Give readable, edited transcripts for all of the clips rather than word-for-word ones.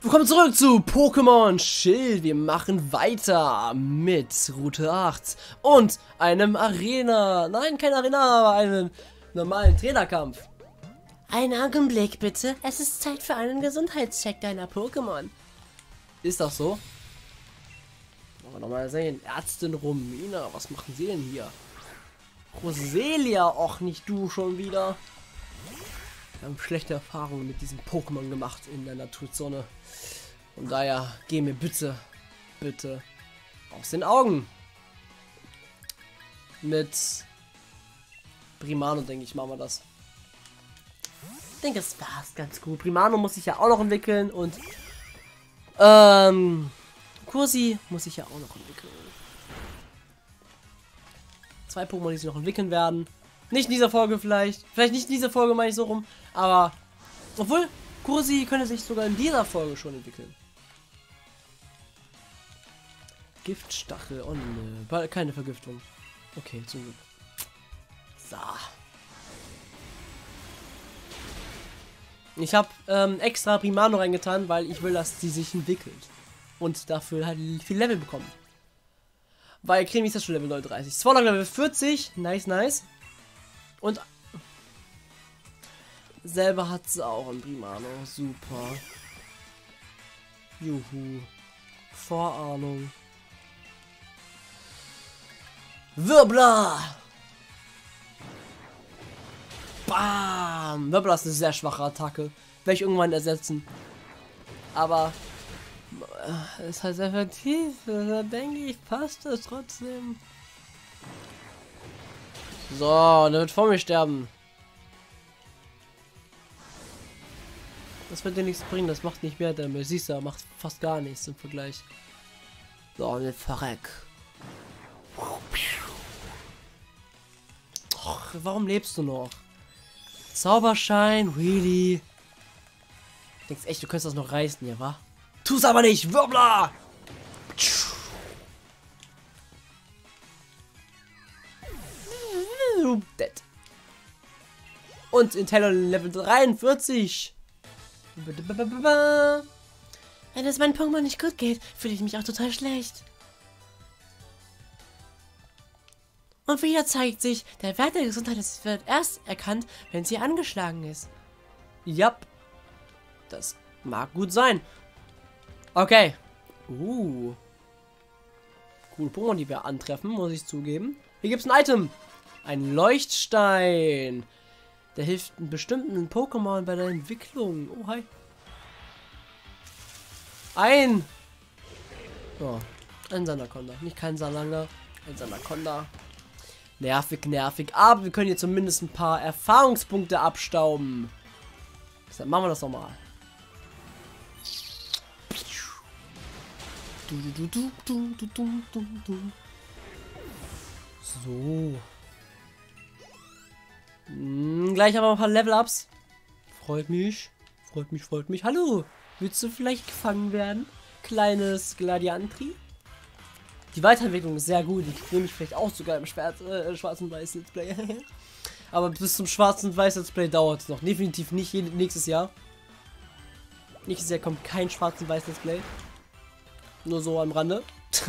Willkommen zurück zu Pokémon Schild. Wir machen weiter mit Route 8 und einem Arena. Nein, kein Arena, aber einen normalen Trainerkampf. Einen Augenblick bitte. Es ist Zeit für einen Gesundheitscheck deiner Pokémon. Ist das so? Wollen wir nochmal sehen. Ärztin Romina, was machen Sie denn hier? Roselia, och nicht du schon wieder. Wir haben schlechte Erfahrungen mit diesem Pokémon gemacht in der Naturzone. Von daher, geh mir bitte aus den Augen. Mit Primano, denke ich, machen wir das. Ich denke, es war's ganz gut. Primano muss sich ja auch noch entwickeln und Kursi muss sich ja auch noch entwickeln. 2 Pokémon, die sich noch entwickeln werden. Nicht in dieser Folge vielleicht. Vielleicht nicht in dieser Folge, meine ich so rum. Aber, obwohl, Kursi könnte sich sogar in dieser Folge schon entwickeln. Giftstachel. Oh ne, keine Vergiftung. Okay, zum Glück. So. Ich habe extra Primano reingetan, weil ich will, dass sie sich entwickelt. Und dafür halt viel Level bekommen. Weil Cremi ist ja schon Level 39. Zwar Level 40. Nice, nice. Und selber hat sie auch ein Primano. Super. Juhu. Vorahnung. Wirbler! Bam! Wirbler ist eine sehr schwache Attacke. Werde ich irgendwann ersetzen. Aber es ist halt effektiv. Da denke ich, passt das trotzdem. So, der wird vor mir sterben. Das wird dir nichts bringen, das macht nicht mehr Damage. Siehst du, macht fast gar nichts im Vergleich. So, und jetzt verreck. Och, warum lebst du noch? Zauberschein, really? Du denkst echt, du könntest das noch reißen, ja, wa? Tu's aber nicht, Wirbler! Dead. Und Intello Level 43. Wenn es meinem Pokémon nicht gut geht, fühle ich mich auch total schlecht. Und wieder zeigt sich, der Wert der Gesundheit wird erst erkannt, wenn sie angeschlagen ist. Ja, das mag gut sein. Okay. Coole Pokémon, die wir antreffen, muss ich zugeben. Hier gibt es ein Item. Ein Leuchtstein. Der hilft einem bestimmten Pokémon bei der Entwicklung. Oh, hi. Ein Sanaconda. Nicht kein Salanga. Ein Sanaconda. Nervig, nervig. Aber wir können hier zumindest ein paar Erfahrungspunkte abstauben. Deshalb machen wir das nochmal. So. Gleich haben wir ein paar Level-Ups. Freut mich. Freut mich, freut mich. Hallo. Willst du vielleicht gefangen werden? Kleines Gladiantri. Die Weiterentwicklung ist sehr gut. Ich nehme mich vielleicht auch sogar im schwarzen Weiß Let's Play. Aber bis zum schwarzen Weiß Let's Play dauert es noch. Definitiv nicht nächstes Jahr. Nächstes Jahr kommt kein schwarzen Weiß Let's Play. Nur so am Rande.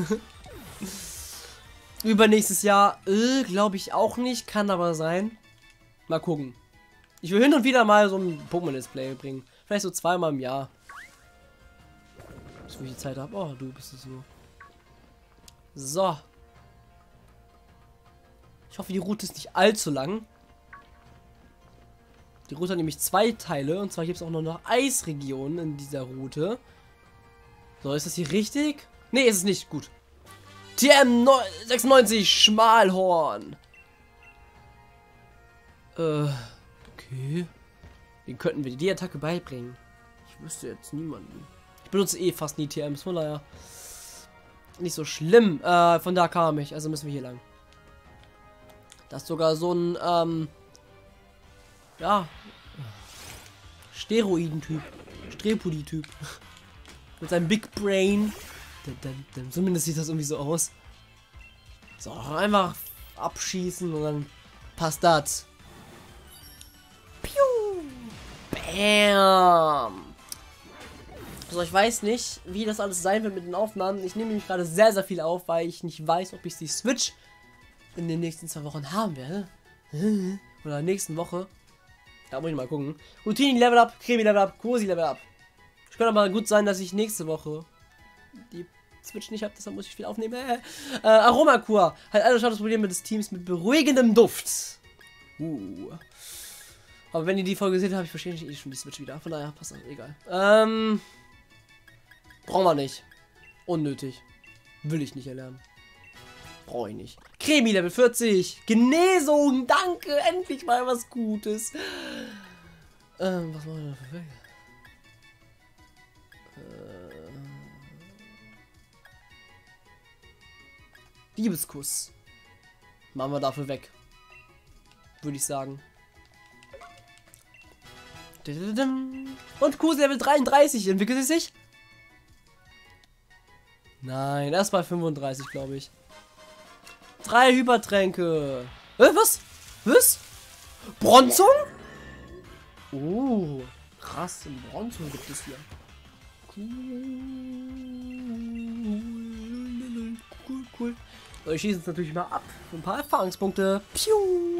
Übernächstes Jahr glaube ich auch nicht. Kann aber sein. Mal gucken. Ich will hin und wieder mal so ein Pokémon-Display bringen. Vielleicht so 2-mal im Jahr. Bis ich die Zeit habe. Oh, du bist es so. So. Ich hoffe, die Route ist nicht allzu lang. Die Route hat nämlich 2 Teile. Und zwar gibt es auch noch Eisregionen in dieser Route. So, ist das hier richtig? Ne, ist es nicht. Gut. TM 96 Schmalhorn. Okay. Wie könnten wir die Attacke beibringen? Ich wüsste jetzt niemanden. Ich benutze eh fast nie TMs, von daher nicht so schlimm. Von da kam ich, also müssen wir hier lang. Das ist sogar so ein, ja, Steroiden-Typ. Strepudi-Typ. Mit seinem Big Brain. Zumindest sieht das irgendwie so aus. So, einfach abschießen und dann passt das. Piu! Bam! Also ich weiß nicht, wie das alles sein wird mit den Aufnahmen. Ich nehme nämlich gerade sehr, sehr viel auf, weil ich nicht weiß, ob ich die Switch in den nächsten 2 Wochen haben werde. Oder nächsten Woche. Da muss ich mal gucken. Routine Level Up, Cremi Level Up, Kursi Level Up. Es könnte aber gut sein, dass ich nächste Woche die Switch nicht habe, deshalb muss ich viel aufnehmen. Aromakur hat alle das Problem des Teams mit beruhigendem Duft. Aber wenn ihr die Folge seht, habe ich wahrscheinlich eh schon die Switch wieder. Von daher passt das, egal. Brauchen wir nicht. Unnötig. Will ich nicht erlernen. Brauche ich nicht. Cremi Level 40. Genesung. Danke. Endlich mal was Gutes. Was machen wir dafür? Liebeskuss. Machen wir dafür weg. Würde ich sagen. Und Kuss Level 33. Entwickelt sie sich? Nein, erst bei 35, glaube ich. 3 Hypertränke. Was? Was? Bronzung? Oh, krass. Bronzung gibt es hier. Cool. So, ich schieße es natürlich mal ab. Ein paar Erfahrungspunkte. Piu.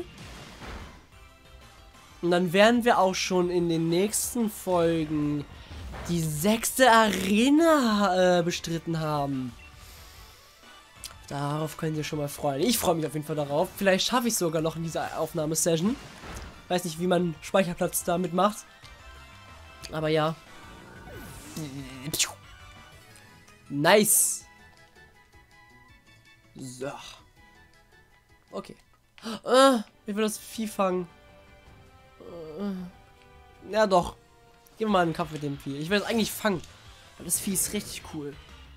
Und dann werden wir auch schon in den nächsten Folgen die 6. Arena bestritten haben. Darauf könnt ihr schon mal freuen. Ich freue mich auf jeden Fall darauf. Vielleicht schaffe ich es sogar noch in dieser Aufnahmesession. Weiß nicht, wie man Speicherplatz damit macht. Aber ja. Nice. So. Okay. Ich will das Vieh fangen. Ja doch. Gib mir mal einen Kampf mit dem Vieh. Ich will es eigentlich fangen. Weil das Vieh ist richtig cool.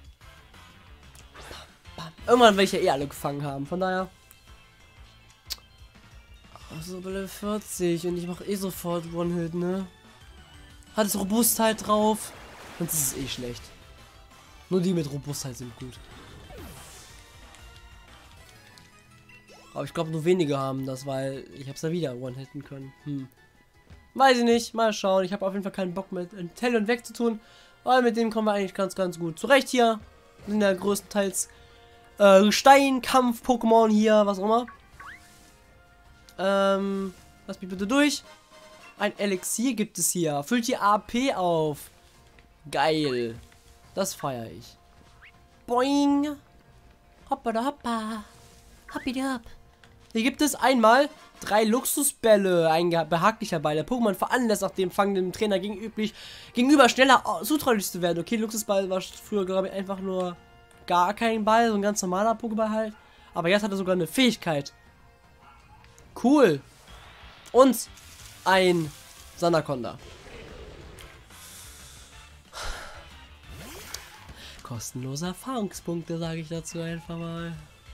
Irgendwann will ich ja eh alle gefangen haben. Von daher. Also Level 40. Und ich mache eh sofort One-Hit, ne? Hat es Robustheit drauf. Sonst ist es eh schlecht. Nur die mit Robustheit sind gut. Aber ich glaube nur wenige haben das, weil ich habe es ja wieder One-Hitten können. Weiß ich nicht. Mal schauen. Ich habe auf jeden Fall keinen Bock mit Talon wegzutun. Weil mit dem kommen wir eigentlich ganz gut zurecht hier. Sind ja größtenteils Steinkampf-Pokémon hier, was auch immer. Lass mich bitte durch. Ein Elixier gibt es hier. Füllt die AP auf. Geil. Das feiere ich. Boing. Hoppa da hoppa. Hoppi hopp. Hier gibt es einmal 3 Luxusbälle. Ein behaglicher Ball. Der Pokémon veranlasst nach dem Fang dem Trainer gegenüber schneller zutraulich zu werden. Okay, Luxusball war früher, glaube ich, einfach nur gar kein Ball. So ein ganz normaler Pokéball halt. Aber jetzt hat er sogar eine Fähigkeit. Cool. Und ein Sanaconda. Kostenlose Erfahrungspunkte, sage ich dazu einfach mal.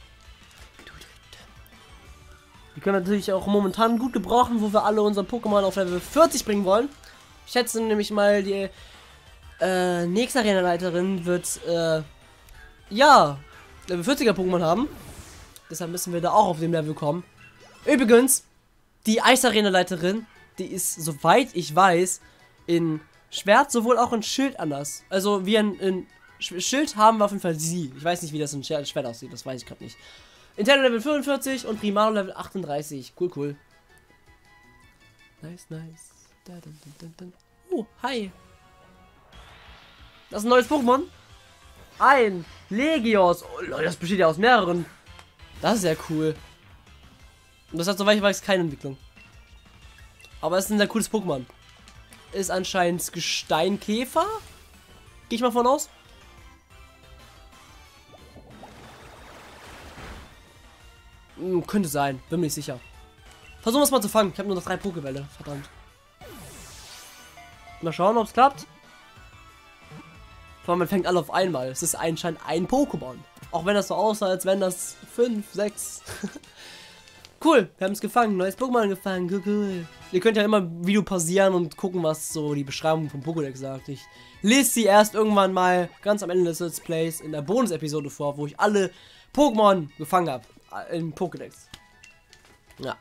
Die können wir natürlich auch momentan gut gebrauchen, wo wir alle unsere Pokémon auf Level 40 bringen wollen. Ich schätze nämlich mal, die nächste Arena-Leiterin wird, ja, Level 40er Pokémon haben. Deshalb müssen wir da auch auf dem Level kommen. Übrigens, die Eis-Arena-Leiterin, die ist, soweit ich weiß, in Schwert sowohl auch in Schild anders. Also, wie in Schild haben wir auf jeden Fall sie. Ich weiß nicht, wie das in Schwert aussieht, das weiß ich gerade nicht. Intello Level 45 und Primaro Level 38. Cool. Nice. Oh, hi. Das ist ein neues Pokémon. Ein Legios. Oh, Leute, das besteht ja aus mehreren. Das ist sehr cool. Und das hat, soweit ich weiß, keine Entwicklung. Aber es ist ein sehr cooles Pokémon. Ist anscheinend Gesteinkäfer. Gehe ich mal von aus. Könnte sein, bin mir nicht sicher. Versuchen wir es mal zu fangen. Ich habe nur noch 3 Pokébälle. Verdammt. Mal schauen, ob es klappt. Vor allem, man fängt alle auf einmal. Es ist anscheinend ein Pokémon. Auch wenn das so aussah, als wenn das 5, 6. Cool, wir haben es gefangen. Neues Pokémon gefangen. Cool. Ihr könnt ja immer ein Video pausieren und gucken, was so die Beschreibung vom Pokédex sagt. Ich lese sie erst irgendwann mal ganz am Ende des Let's Plays in der Bonus-Episode vor, wo ich alle Pokémon gefangen habe. Im Pokédex. Ja.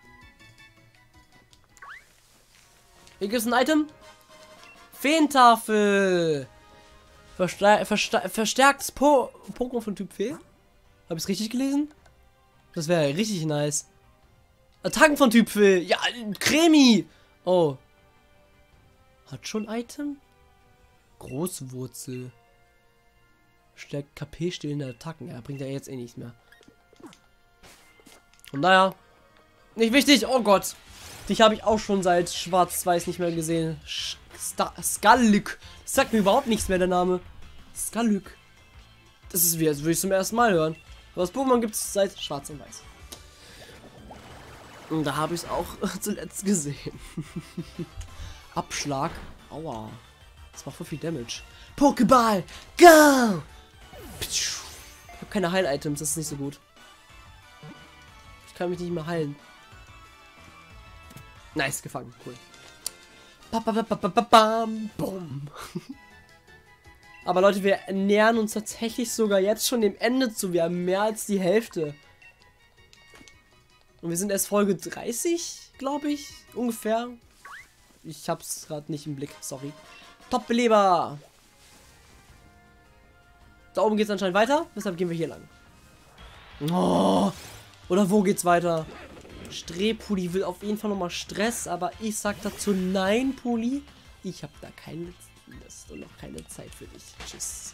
Hier gibt es ein Item. Feentafel. Verstärktes Pokémon von Typ Fee. Habe ich es richtig gelesen? Das wäre richtig nice. Attacken von Typ Fee. Ja, Cremi. Oh. Hat schon Item? Großwurzel. Stärkt KP stillende Attacken. Ja, bringt ja jetzt eh nichts mehr. Und naja. Nicht wichtig. Oh Gott. Dich habe ich auch schon seit Schwarz-Weiß nicht mehr gesehen. Skallyk. Das sagt mir überhaupt nichts mehr, der Name. Skallyk. Das ist wie, als würde ich zum ersten Mal hören. Aber das Pokémon gibt es seit Schwarz und Weiß. Und da habe ich es auch zuletzt gesehen. Abschlag. Aua. Das macht voll viel Damage. Pokéball. Go! Ich habe keine Heil-Items. Das ist nicht so gut. Ich kann mich nicht mehr heilen. Nice, gefangen. Cool. Boom. Aber Leute, wir nähern uns tatsächlich sogar jetzt schon dem Ende zu. Wir haben mehr als die Hälfte. Und wir sind erst Folge 30, glaube ich. Ungefähr. Ich hab's gerade nicht im Blick. Sorry. Top-Beleber. Da oben geht's anscheinend weiter. Deshalb gehen wir hier lang. Oh. Oder wo geht's weiter? Puli will auf jeden Fall nochmal Stress, aber ich sag dazu nein, Puli. Ich habe da keine Lust und noch keine Zeit für dich. Tschüss.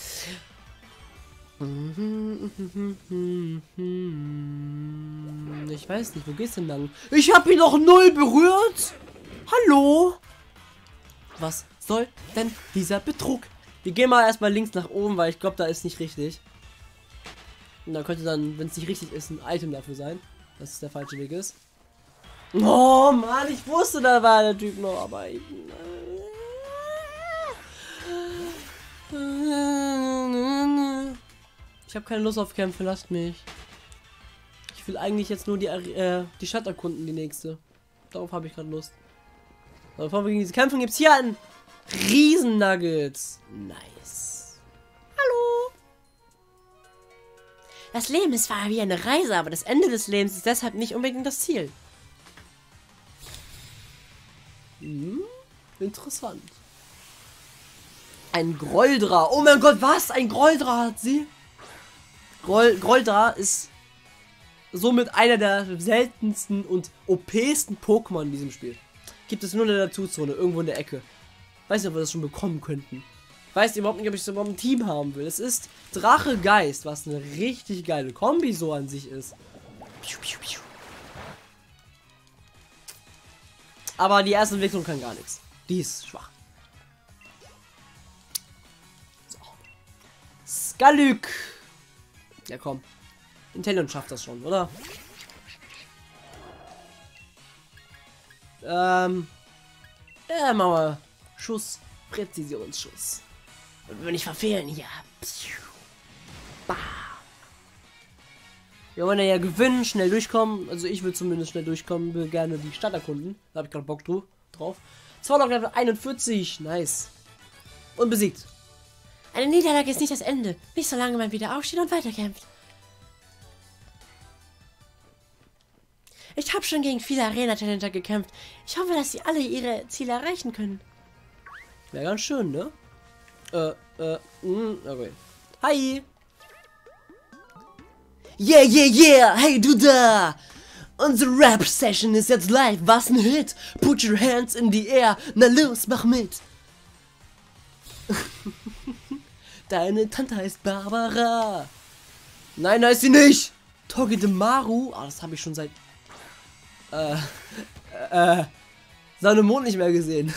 Ich weiß nicht, wo geht's denn lang? Ich habe ihn noch null berührt. Hallo? Was soll denn dieser Betrug? Wir gehen mal erstmal links nach oben, weil ich glaube, da ist nicht richtig. Und da könnte dann, wenn es nicht richtig ist, ein Item dafür sein, dass es der falsche Weg ist. Oh Mann, ich wusste, da war der Typ noch, aber ich habe keine Lust auf Kämpfe, lasst mich. Ich will eigentlich jetzt nur die Stadt erkunden, die nächste. Darauf habe ich gerade Lust. Aber bevor wir gegen diese Kämpfe gibt es hier einen Riesen-Nuggets. Nice. Hallo. Das Leben ist zwar wie eine Reise, aber das Ende des Lebens ist deshalb nicht unbedingt das Ziel. Interessant. Ein Groldra. Oh mein Gott, was? Ein Groldra hat sie? Groldra ist somit einer der seltensten und OP-sten Pokémon in diesem Spiel. Gibt es nur in der Naturzone, irgendwo in der Ecke. Weiß nicht, ob wir das schon bekommen könnten. Weiß überhaupt nicht, ob ich es überhaupt im Team haben will. Es ist Drache Geist, was eine richtig geile Kombi so an sich ist. Aber die erste Entwicklung kann gar nichts. Die ist schwach. So. Skallyk. Ja komm. Intellion schafft das schon, oder? Machen wir Schuss. Präzisionsschuss. Und wenn ich verfehlen, ja. Bah. Wir wollen ja gewinnen, schnell durchkommen. Also ich will zumindest schnell durchkommen, will gerne die Stadt erkunden. Da habe ich gerade Bock drauf. 2 Level 41, nice. Und besiegt. Eine Niederlage ist nicht das Ende. Nicht solange man wieder aufsteht und weiterkämpft. Ich habe schon gegen viele Arena-Challenger gekämpft. Ich hoffe, dass sie alle ihre Ziele erreichen können. Wäre ganz schön, ne? Okay. Hi! Yeah, yeah, yeah! Hey, du da! Unsere Rap-Session ist jetzt live. Was ein Hit! Put your hands in the air. Na los, mach mit! Deine Tante heißt Barbara. Nein, heißt sie nicht! Togedemaru. Ah, das habe ich schon seit Sonne und Mond nicht mehr gesehen.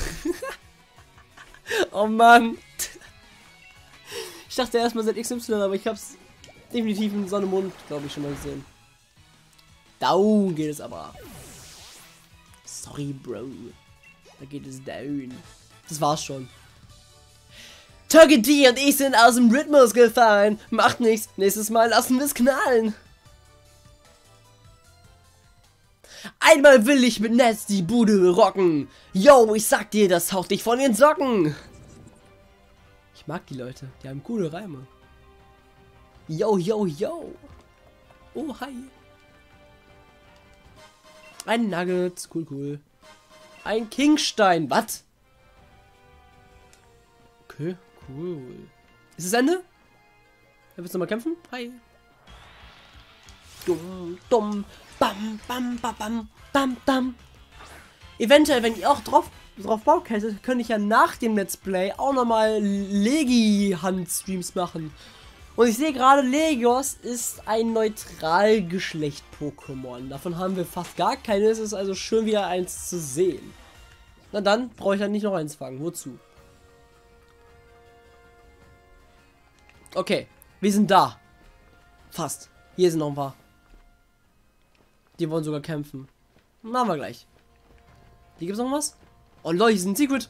Oh Mann. Ich dachte erstmal seit XY, aber ich hab's definitiv in Sonne und Mond, glaube ich, schon mal gesehen. Down geht es aber. Sorry, Bro. Da geht es down. Das war's schon. Togepi und ich sind aus dem Rhythmus gefallen. Macht nichts. Nächstes Mal lassen wir es knallen. Einmal will ich mit Netz die Bude rocken. Yo, ich sag dir, das haut dich von den Socken. Ich mag die Leute, die haben coole Reime. Yo, yo, yo. Oh, hi. Ein Nugget, cool, cool. Ein Kingstein, was? Okay, Cool. Ist es Ende? Willst du mal kämpfen? Hi. Dumm, dumm. Bam, bam, bam, bam, bam, bam. Eventuell, wenn ihr auch drauf Bock hättet, könnte ich ja nach dem Let's Play auch nochmal Legi-Hand-Streams machen. Und ich sehe gerade, Legios ist ein Neutralgeschlecht-Pokémon. Davon haben wir fast gar keine. Es ist also schön, wieder eins zu sehen. Na dann brauche ich dann nicht noch eins fangen. Wozu? Okay, wir sind da. Fast. Hier sind noch ein paar. Die wollen sogar kämpfen. Machen wir gleich. Hier gibt es noch was? Oh Leute, hier ist ein Secret.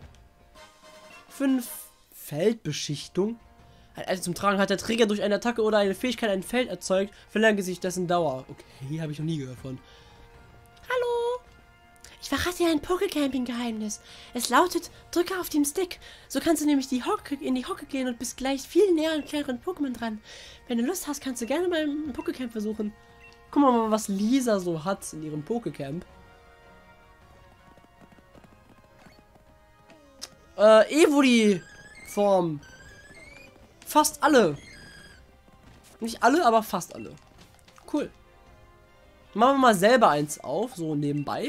5 Feldbeschichtung. Also zum Tragen hat der Träger durch eine Attacke oder eine Fähigkeit ein Feld erzeugt, verlängert sich dessen Dauer. Okay, habe ich noch nie gehört von. Hallo! Ich verrate dir ein Pokécamping-Geheimnis. Es lautet, drücke auf den Stick. So kannst du nämlich in die Hocke gehen und bist gleich viel näher an kleineren Pokémon dran. Wenn du Lust hast, kannst du gerne mal ein Pokécamp versuchen. Guck mal, was Lisa so hat in ihrem Pokécamp. Evoli-Form. Fast alle. Nicht alle, aber fast alle. Cool. Machen wir mal selber eins auf, so nebenbei.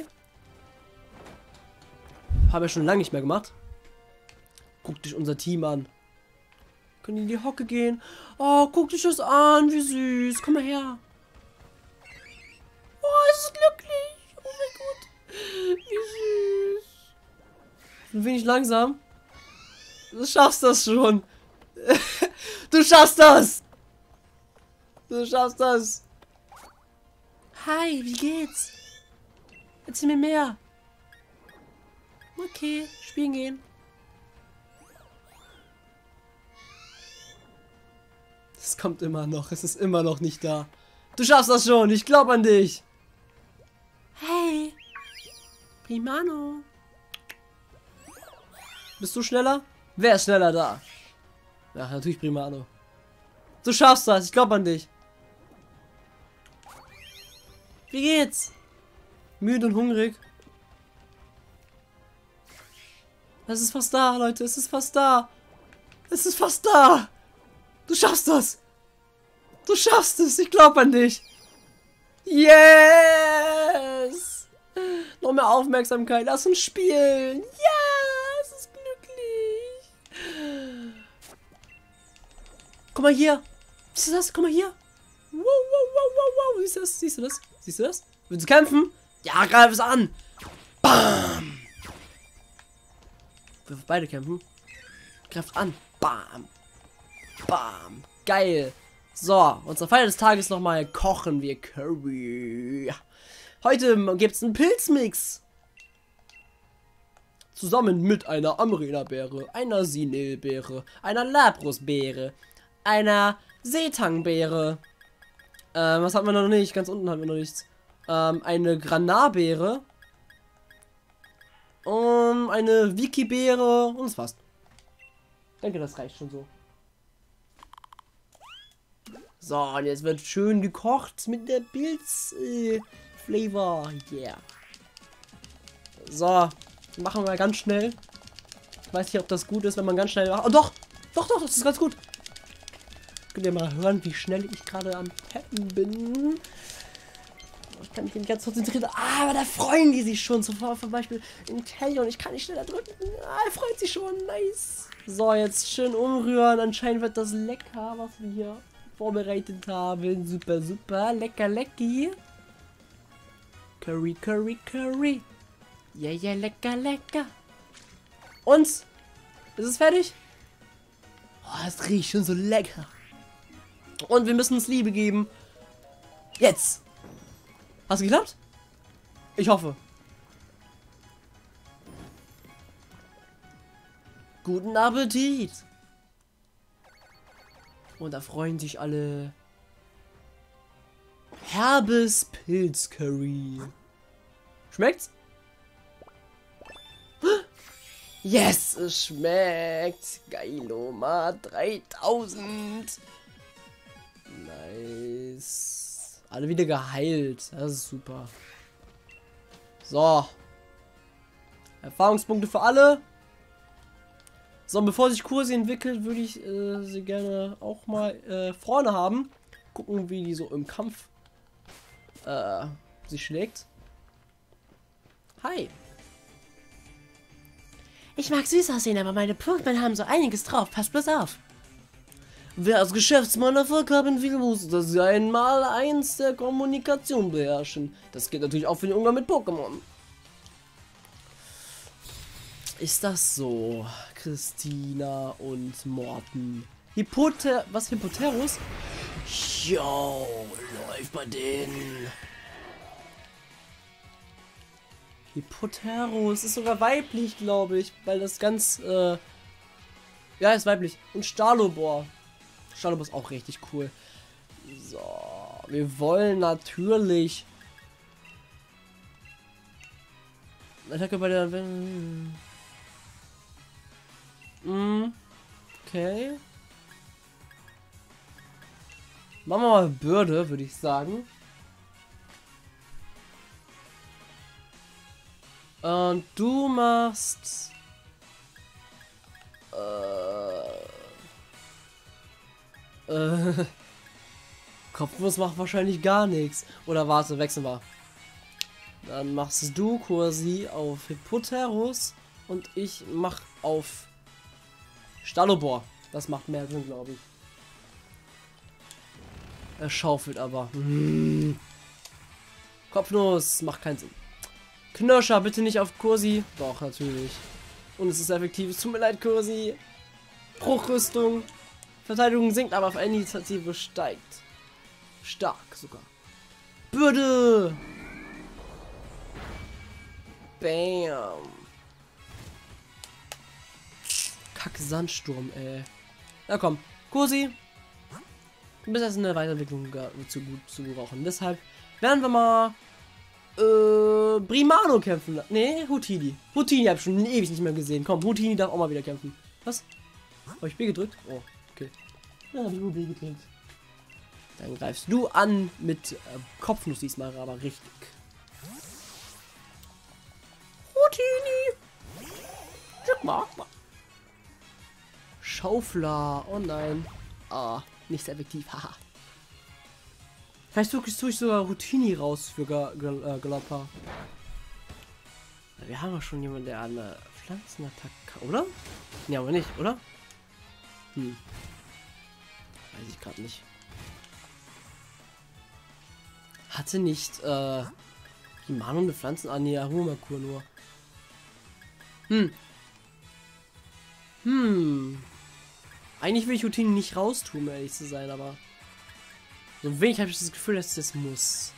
Haben wir schon lange nicht mehr gemacht. Guck dich unser Team an. Können die in die Hocke gehen? Oh, guck dich das an, wie süß. Komm mal her. Oh, es ist glücklich. Oh mein Gott. Wie süß. Ein wenig langsam. Du schaffst das schon. Du schaffst das. Du schaffst das. Hi, wie geht's? Erzähl mir mehr. Okay, spielen gehen. Es kommt immer noch. Es ist immer noch nicht da. Du schaffst das schon. Ich glaube an dich. Hey. Primano. Bist du schneller? Wer ist schneller da? Ja, natürlich Primano. Du schaffst das. Ich glaube an dich. Wie geht's? Müde und hungrig. Es ist fast da, Leute. Es ist fast da. Es ist fast da. Du schaffst das. Du schaffst es. Ich glaube an dich. Yes. Noch mehr Aufmerksamkeit. Lass uns spielen. Ja, es ist glücklich. Guck mal hier. Siehst du das? Guck mal hier. Wow, wow, wow, wow, wow. Siehst du das? Siehst du das? Siehst du das? Willst du kämpfen? Ja, greif es an. Bam. Wir beide kämpfen. Greift an. Bam. Bam. Geil. So, unsere Feier des Tages nochmal. Kochen wir Curry. Heute gibt es einen Pilzmix. Zusammen mit einer Amarena-Beere, einer Sinelbeere, einer Labrusbeere, einer Seetangbeere. Was hatten wir noch nicht? Ganz unten haben wir noch nichts. Eine Granarbeere. Eine Wikibeere. Und das war's. Ich denke, das reicht schon so. So, und jetzt wird schön gekocht mit der Pilz-Flavor. Yeah. So, machen wir mal ganz schnell. Ich weiß nicht, ob das gut ist, wenn man ganz schnell macht. Oh, doch! Doch, doch, das ist ganz gut. Könnt ihr mal hören, wie schnell ich gerade am Tappen bin. Ich kann mich nicht ganz konzentrieren. Aber da freuen die sich schon. Zum Beispiel in Kelly und ich kann nicht schneller drücken. Er freut sich schon. Nice. So, jetzt schön umrühren. Anscheinend wird das lecker, was wir hier vorbereitet haben. Super, super. Lecker, lecky. Curry, Curry, Curry. Ja, ja, lecker, lecker. Und? Ist es fertig? Oh, es riecht schon so lecker. Und wir müssen uns Liebe geben. Jetzt. Hast du geklappt? Ich hoffe. Guten Appetit. Und da freuen sich alle. Herbes Pilzcurry. Schmeckt's? Yes, es schmeckt. Geiloma 3000. Nice. Alle wieder geheilt. Das ist super. So. Erfahrungspunkte für alle. So, bevor sich Kursi entwickelt, würde ich sie gerne auch mal vorne haben. Gucken, wie die so im Kampf sich schlägt. Hi. Ich mag süß aussehen, aber meine Pokémon haben so einiges drauf. Pass bloß auf. Wer als Geschäftsmann Erfolg haben will, muss das einmal eins der Kommunikation beherrschen. Das geht natürlich auch für den Umgang mit Pokémon. Ist das so? Christina und Morten. Hippoterus? Jo, läuft bei denen. Hippoterus ist sogar weiblich, glaube ich, weil das ganz, ja, ist weiblich. Und Stalobor. Stalobor ist auch richtig cool. So, wir wollen natürlich Attacke bei der... Okay. Machen wir mal Bürde, würde ich sagen. Und du machst... Kopfnuss macht wahrscheinlich gar nichts. Oder warte, wechseln wir. Dann machst du Kursi auf Hippoterus und ich mach auf Stalobor. Das macht mehr Sinn, glaube ich. Er schaufelt aber. Kopfnuss macht keinen Sinn. Knirscher, bitte nicht auf Kursi. Doch, natürlich. Und es ist effektiv. Es tut mir leid, Kursi. Bruchrüstung. Verteidigung sinkt, aber auf Initiative steigt. Stark sogar. Bürde. Bam. Kack Sandsturm, ey. Na komm, Kursi. Du bist erst in der Weiterentwicklung zu gut zu brauchen. Deshalb werden wir mal Brimano kämpfen. Ne, Hootini. Hootini habe ich schon ewig nicht mehr gesehen. Komm, Hootini darf auch mal wieder kämpfen. Was? Habe ich B gedrückt? Oh, okay. Ja, habe ich nur B gedrückt. Dann greifst du an mit Kopfnuss diesmal, aber richtig. Hootini! Sag mal. Schaufler. Oh nein. Ah, nicht sehr effektiv. Haha. Vielleicht tue ich sogar Hootini raus für Galoppa. Wir haben ja schon jemanden, der eine Pflanzenattacke, oder? Ja, aber nicht, oder? Weiß ich gerade nicht. Hatte nicht Himano eine Pflanzen an die Aromakur nur. Eigentlich will ich Hootini nicht raustun, um ehrlich zu sein, aber so ein wenig habe ich das Gefühl, dass das muss.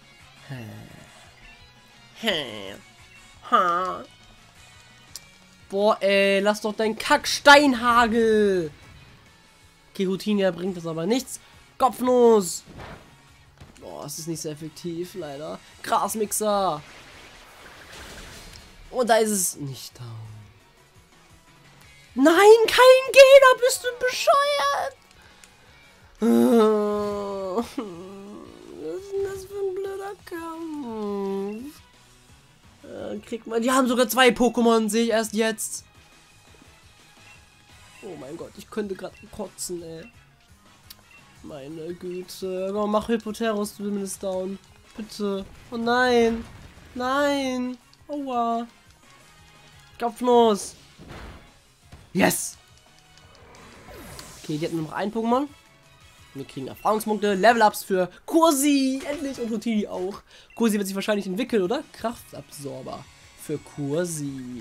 Boah, ey, lass doch deinen Kacksteinhagel. Okay, Hootini bringt das aber nichts. Kopfnuss. Boah, es ist nicht sehr effektiv, leider. Grasmixer. Und da ist es nicht down. Nein, kein Gegner, bist du bescheuert? Was ist denn das für ein blöder Kampf? Kriegt man. Die haben sogar 2 Pokémon, sehe ich erst jetzt. Oh mein Gott, ich könnte gerade kotzen, ey. Meine Güte. Komm, mach Hippoterus zumindest down. Bitte. Oh nein. Nein. Aua. Kopfnuss. Yes. Okay, die hatten noch ein Pokémon. Wir kriegen Erfahrungspunkte, Level-Ups für Kursi. Endlich. Und Hootini auch. Kursi wird sich wahrscheinlich entwickeln, oder? Kraftabsorber für Kursi.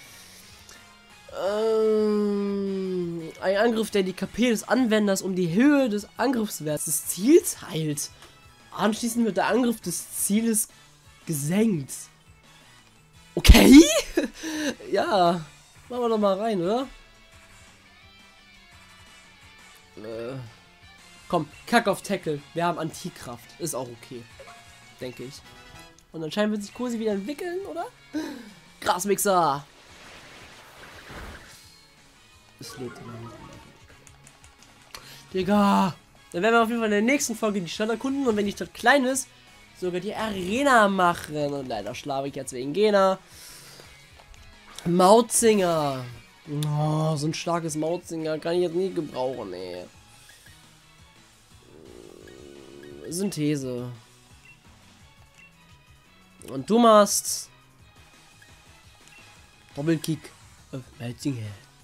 Ein Angriff, der die KP des Anwenders um die Höhe des Angriffswerts des Ziels heilt. Anschließend wird der Angriff des Zieles gesenkt. Okay? Ja. Machen wir doch mal rein, oder? Komm, Kack auf Tackle. Wir haben Antikraft. Ist auch okay. Denke ich. Und anscheinend wird sich Kursi wieder entwickeln, oder? Grasmixer. Es lebt immer noch. Digga. Dann werden wir auf jeden Fall in der nächsten Folge die Stadt erkunden. Und wenn die Stadt klein ist, sogar die Arena machen. Und leider schlafe ich jetzt wegen Gena. Mautzinger. Oh, so ein starkes Mautzinger kann ich jetzt nie gebrauchen, ey. Synthese. Und du machst Doppelkick auf Mautzinger.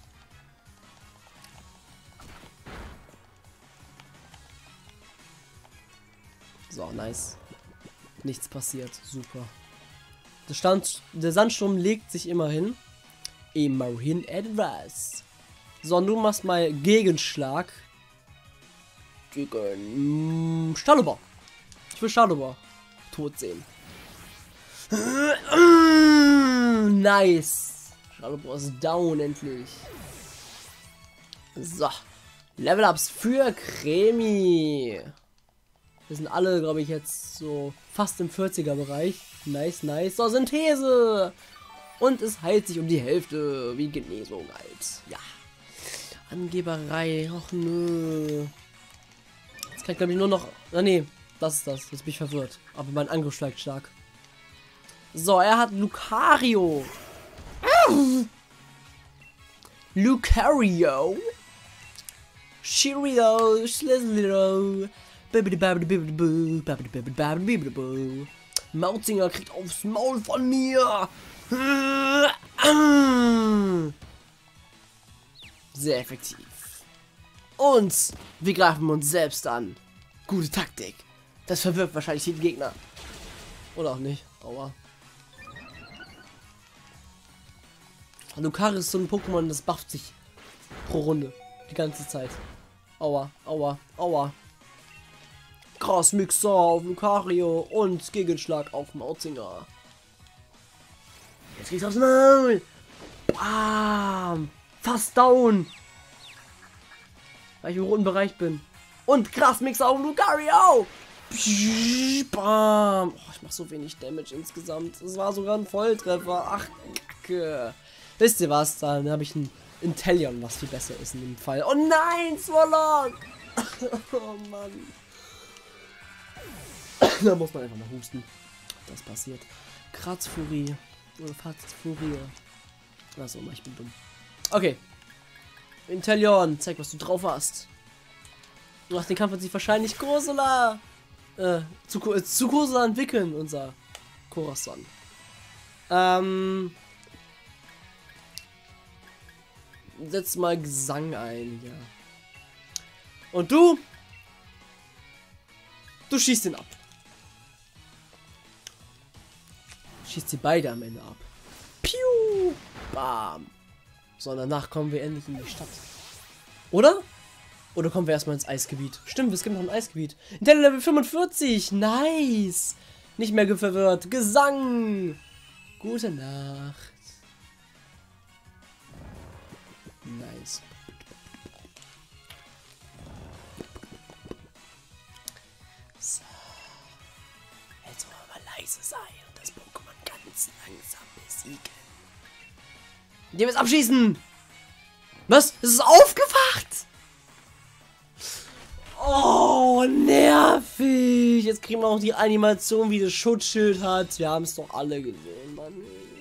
So, nice. Nichts passiert. Super. Der Sandsturm legt sich immerhin. Immerhin etwas. So, und du machst mal Gegenschlag. Gegen Stahlhuber. Ich will Stahlhuber tot sehen. Nice. Stahlhuber ist down endlich. So. Level-Ups für Cremi. Wir sind alle, glaube ich, jetzt so fast im 40er-Bereich. Nice, nice. So, Synthese. Und es heilt sich um die Hälfte. Wie Genesung halt. Ja. Angeberei. Och nö. Jetzt kann ich, glaube ich, nur noch... Ah, nee. Das ist das. Jetzt bin ich verwirrt. Aber mein Angriff steigt stark. So, er hat Lucario. Lucario. Cheerio. Schlizero. Mautzinger kriegt aufs Maul von mir. Sehr effektiv. Und wir greifen uns selbst an. Gute Taktik. Das verwirrt wahrscheinlich den Gegner. Oder auch nicht. Aua. Lucario ist so ein Pokémon, das bufft sich pro Runde. Die ganze Zeit. Aua, aua, aua. Krass-Mixer auf Lucario und Gegenschlag auf Mautzinger. Jetzt geht's aufs Maul. Bam. Fast down. Weil ich im roten Bereich bin. Und Krass-Mixer auf Lucario. Bam. Oh, ich mach so wenig Damage insgesamt. Das war sogar ein Volltreffer. Ach, Kacke. Wisst ihr was? Dann habe ich ein Inteleon, was viel besser ist in dem Fall. Oh nein, Swallow. Oh Mann. Da muss man einfach mal husten. Das passiert. Kratzfurie. Oder Fatzfurie. Achso, ich bin dumm. Okay. Inteleon, zeig, was du drauf hast. Nach dem Kampf wird sich wahrscheinlich Corsola zu Corsola entwickeln, unser Corazon. Setz mal Gesang ein, ja. Und du schießt ihn ab. Schießt sie beide am Ende ab. Piu! Bam! So, und danach kommen wir endlich in die Stadt. Oder? Oder kommen wir erstmal ins Eisgebiet? Stimmt, es gibt noch ein Eisgebiet. Level 45! Nice! Nicht mehr verwirrt. Gesang! Gute Nacht. Nice. So. Jetzt wollen wir mal leise sein und das Pokémon ganz langsam besiegen. Indem wir es abschießen! Was? Es ist aufgewacht! Oh, nervig! Jetzt kriegen wir auch die Animation, wie das Schutzschild hat. Wir haben es doch alle gesehen, Mann.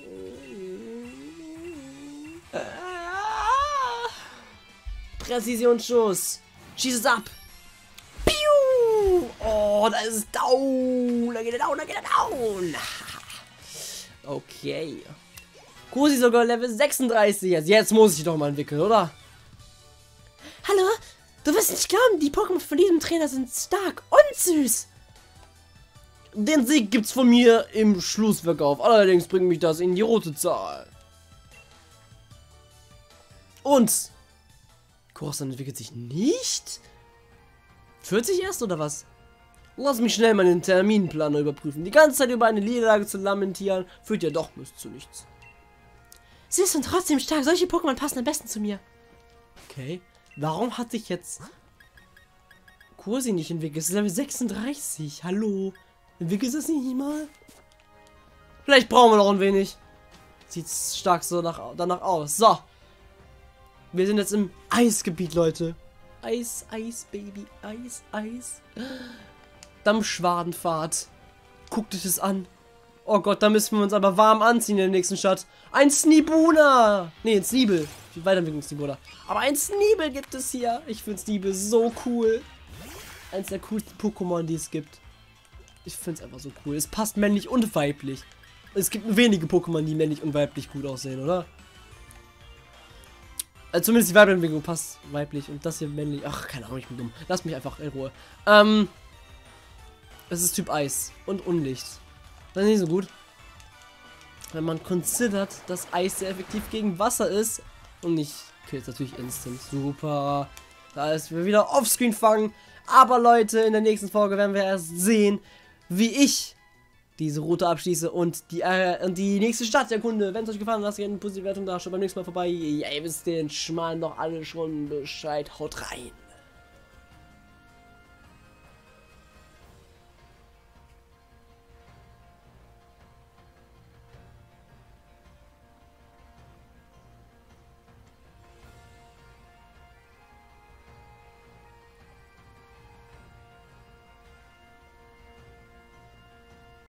Präzisionsschuss. Schieß es ab. Piu! Oh, da ist es down. Da geht er down, da geht er down. Okay. Cosi sogar Level 36. Jetzt muss ich doch mal entwickeln, oder? Hallo? Du wirst nicht glauben, die Pokémon von diesem Trainer sind stark und süß. Den Sieg gibt's von mir im Schlussverkauf. Allerdings bringt mich das in die rote Zahl. Und Corazon entwickelt sich nicht? 40 erst oder was? Lass mich schnell meinen Terminplaner überprüfen. Die ganze Zeit über eine Niederlage zu lamentieren, führt ja doch nicht zu nichts. Süß und trotzdem stark. Solche Pokémon passen am besten zu mir. Okay. Warum hat sich jetzt Kursi nicht entwickelt? Es ist Level 36. Hallo. Entwickelt es nicht mal? Vielleicht brauchen wir noch ein wenig. Sieht stark so danach aus. So. Wir sind jetzt im Eisgebiet, Leute. Eis, Eis, Baby. Eis, Eis. Dampfschwadenfahrt. Guckt euch das an. Oh Gott, da müssen wir uns aber warm anziehen in der nächsten Stadt. Ein Snibuna. Nee, ein Sneebel. Weiterentwicklungsniveau. Aber ein Sneebel gibt es hier. Ich finde Sneebel so cool. Eins der coolsten Pokémon, die es gibt. Ich finde es einfach so cool. Es passt männlich und weiblich. Es gibt nur wenige Pokémon, die männlich und weiblich gut aussehen, oder? Also zumindest die Weiterentwicklung passt weiblich und das hier männlich. Ach, keine Ahnung, ich bin dumm. Lass mich einfach in Ruhe. Es ist Typ Eis und Unlicht. Das ist nicht so gut. Wenn man considert, dass Eis sehr effektiv gegen Wasser ist. Und nicht killt natürlich instant. Super. Da ist wir wieder offscreen fangen. Aber Leute, in der nächsten Folge werden wir erst sehen, wie ich diese Route abschließe und die nächste Stadt erkunde. Wenn es euch gefallen hat, lasst gerne eine positive Wertung da. Schaut beim nächsten Mal vorbei. Ja, ihr wisst den Schmarrn doch alle schon Bescheid. Haut rein.